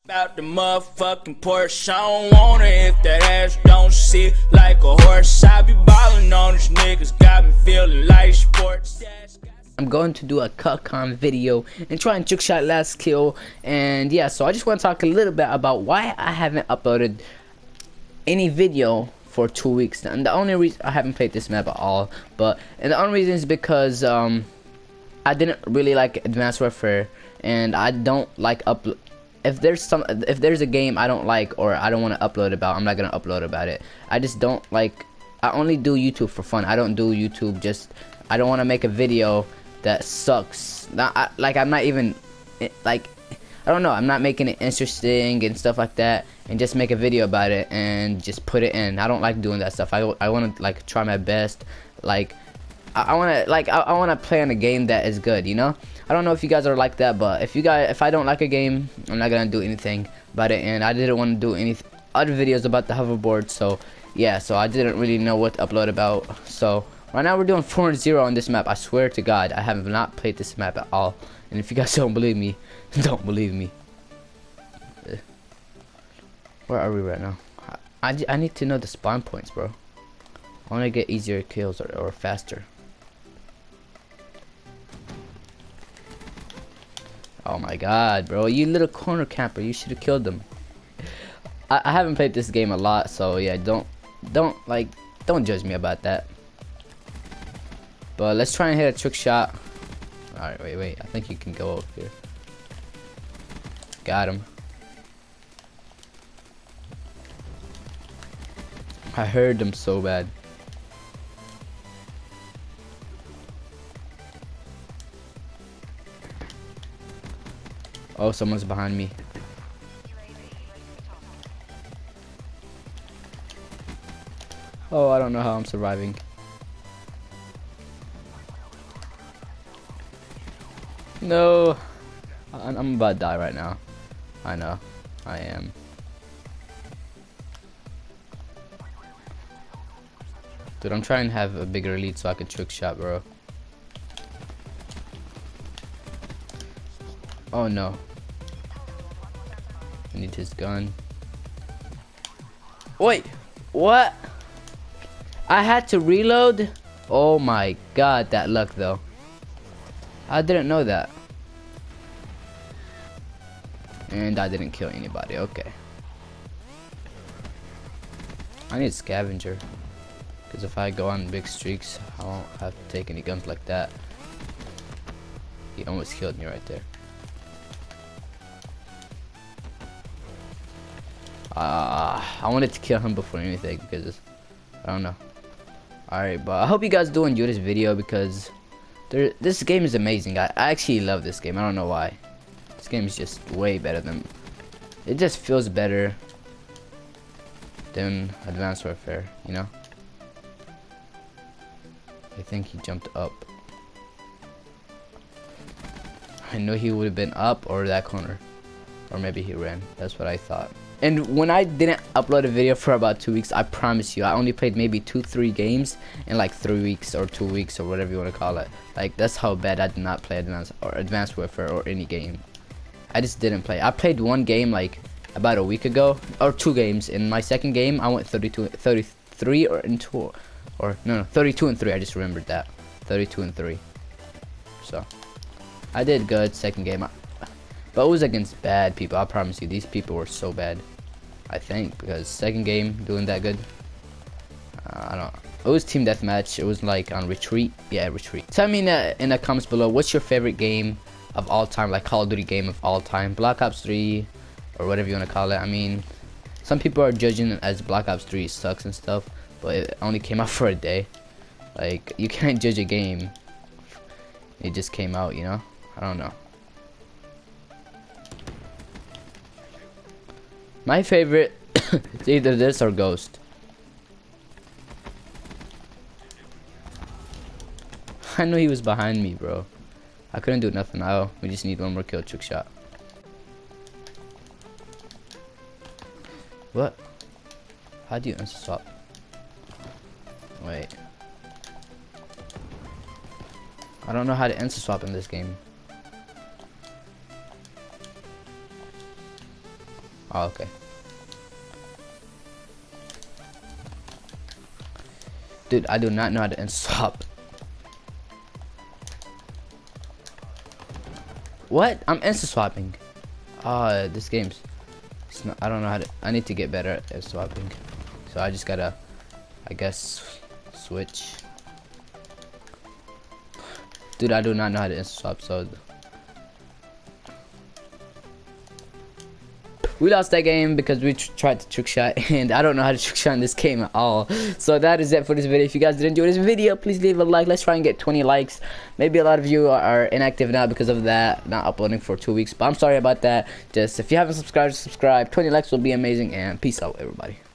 About the motherfucking Porsche, I don't want it if that ass don't sit like a horse. I be ballin' on these niggas, got me feeling like sports. I'm going to do a cut-con video and try and trick shot last kill. And yeah, so I just want to talk a little bit about why I haven't uploaded any video for 2 weeks. And the only reason I haven't played this map at all, and the only reason is because I didn't really like Advanced Warfare, and I don't like upload. If there's a game I don't like or I don't want to upload about, I'm not gonna upload about it. I just don't like. I only do YouTube for fun. I don't do YouTube I don't want to make a video that sucks. I'm not even like, I don't know. I'm not making it interesting and stuff like that, and just make a video about it and just put it in. I don't like doing that stuff. I want to like try my best. Like I want to play on a game that is good, you know. I don't know if you guys are like that, but if I don't like a game, I'm not gonna do anything about it. And I didn't want to do any other videos about the hoverboard, so yeah, so I didn't really know what to upload about. So right now we're doing 4-0 on this map. I swear to God, I have not played this map at all. And if you guys don't believe me, don't believe me. Where are we right now? I need to know the spawn points, bro. I want to get easier kills or faster. Oh my God, bro, you little corner camper, you should have killed them. I haven't played this game a lot, so yeah, don't judge me about that. But let's try and hit a trick shot. Alright, wait, I think you can go up here. Got him. I heard them so bad. Oh, someone's behind me. Oh, I don't know how I'm surviving. No, I'm about to die right now. I know, I am. Dude, I'm trying to have a bigger lead so I can trick shot, bro. Oh no. I need his gun. Wait, what? I had to reload? Oh my God, that luck though. I didn't know that. And I didn't kill anybody, okay. I need scavenger. Because if I go on big streaks, I won't have to take any guns like that. He almost killed me right there. I wanted to kill him before anything because I don't know. Alright, but I hope you guys do enjoy this video because this game is amazing. I actually love this game. I don't know why. This game is just way better than. It just feels better than Advanced Warfare, you know? I think he jumped up. I know he would have been up or that corner. Or maybe he ran. That's what I thought. And when I didn't upload a video for about 2 weeks, I promise you, I only played maybe 2-3 games in like 3 weeks or 2 weeks or whatever you want to call it. Like, that's how bad I did not play Advanced Warfare or any game. I just didn't play. I played one game like about a week ago, or 2 games. In my second game, I went 33 or in 2, or no, 32 and 3. I just remembered that, 32 and 3. So I did good second game. But it was against bad people. I promise you, these people were so bad. I think because second game doing that good. I don't. It was team deathmatch. It was like on retreat. Yeah, retreat. Tell me in the comments below, what's your favorite game of all time, like Call of Duty game of all time, Black Ops 3 or whatever you want to call it. I mean, some people are judging it as Black Ops 3 sucks and stuff, but it only came out for a day. Like, you can't judge a game. It just came out, you know. I don't know. My favorite is either this or Ghost. I knew he was behind me, bro. I couldn't do nothing. Oh, we just need one more kill, trick shot. What? How do you swap? Wait. I don't know how to answer swap in this game. Oh, okay. Dude, I do not know how to swap. What? I'm instant swapping. This game's. It's not, I don't know how to. I need to get better at swapping. So I just gotta, I guess, switch. Dude, I do not know how to instant swap. So we lost that game because we tried to trick shot, and I don't know how to trick shot in this game at all. So that is it for this video. If you guys did enjoy this video, please leave a like. Let's try and get 20 likes. Maybe a lot of you are inactive now because of that, not uploading for 2 weeks, but I'm sorry about that. Just if you haven't subscribed, subscribe. 20 likes will be amazing, and peace out, everybody.